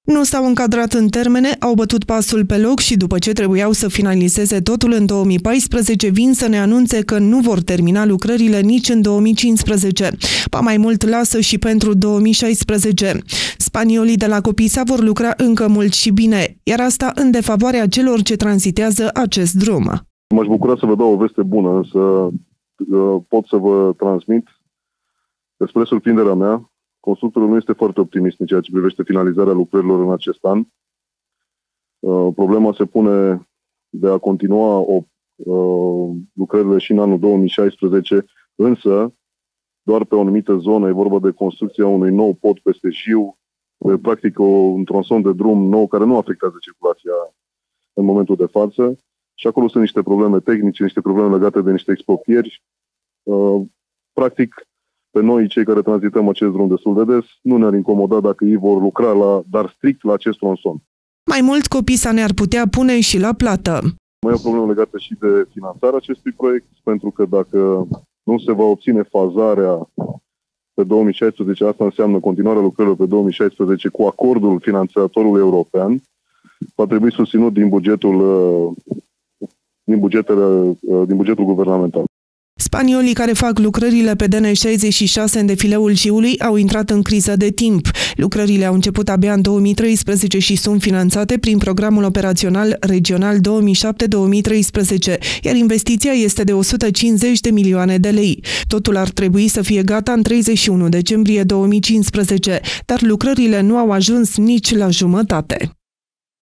Nu s-au încadrat în termene, au bătut pasul pe loc și după ce trebuiau să finalizeze totul în 2014, vin să ne anunțe că nu vor termina lucrările nici în 2015. Pa mai mult lasă și pentru 2016. Spaniolii de la Copisa vor lucra încă mult și bine, iar asta în defavoarea celor ce tranzitează acest drum. M-aș bucura să vă dau o veste bună, însă pot să vă transmit despre surprinderea mea. Constructorul nu este foarte optimist în ceea ce privește finalizarea lucrărilor în acest an. Problema se pune de a continua lucrările și în anul 2016, însă doar pe o anumită zonă. E vorba de construcția unui nou pod peste Jiu, practic un tronson de drum nou care nu afectează circulația în momentul de față. Și acolo sunt niște probleme tehnice, niște probleme legate de niște exproprieri. Practic, pe noi, cei care tranzităm acest drum destul de des, nu ne-ar incomoda dacă ei vor lucra dar strict la acest tronson. Mai mult, Copisa ne-ar putea pune și la plată. Mai e o problemă legată și de finanțarea acestui proiect, pentru că dacă nu se va obține fazarea pe 2016, asta înseamnă continuarea lucrărilor pe 2016 cu acordul finanțatorului european, va trebui susținut din bugetul guvernamental. Spaniolii care fac lucrările pe DN66 în defileul Jiului au intrat în criză de timp. Lucrările au început abia în 2013 și sunt finanțate prin programul operațional regional 2007-2013, iar investiția este de 150 de milioane de lei. Totul ar trebui să fie gata în 31 decembrie 2015, dar lucrările nu au ajuns nici la jumătate.